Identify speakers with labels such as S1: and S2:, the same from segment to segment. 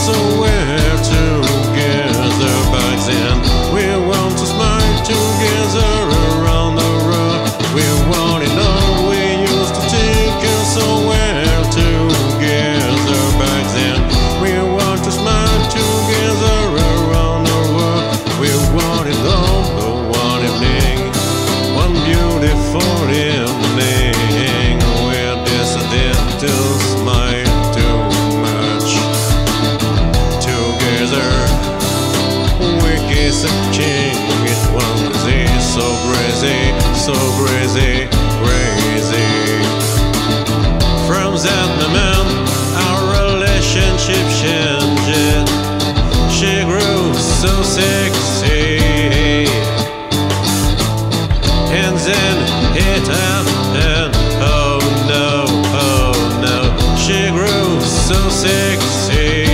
S1: somewhere together back then. We want to smile together around the road. We want it all. We used to take us somewhere together back then. We want to smile together around the world. We want it all, but one evening, one beautiful evening, we decided to smile too much. Together we kiss a king. It was so crazy, so crazy, crazy. From that moment our relationship changed. She grew so sexy, and then it happened. Oh no, oh no. She grew so sexy.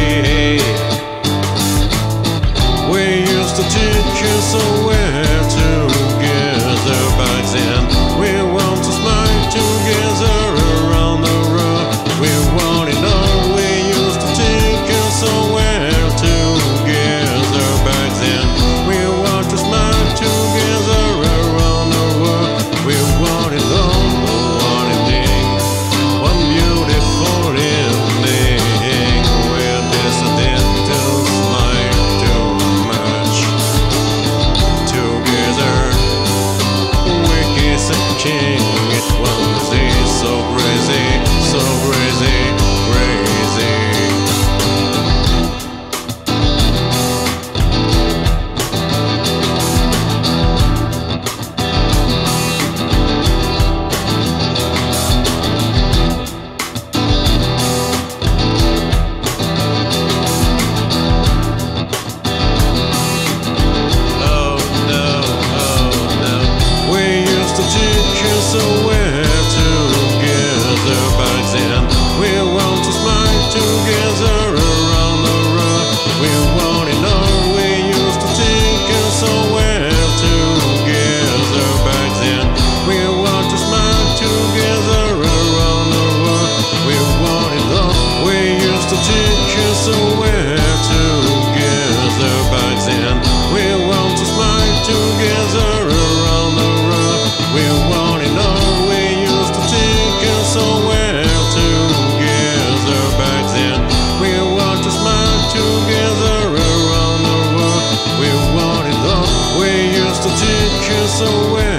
S1: We used to teach you somewhere together back then. We want to smile together around the road. We want it all. We used to take you somewhere together back then. We want to smile together around the world. We want it all, one evening, one beautiful evening, we decided to smile too much. Together we kiss a king. It was so crazy, so crazy, crazy. Somewhere together back then. We want to smile together around the road. We want it all. We used to take us somewhere together back then. We want to smile together around the world. We want it all. We used to take us somewhere together back then. We want to smile together around the world. We want it all. We used to take us somewhere together back then. We want to smile together around the world. We want it all. We used to take us somewhere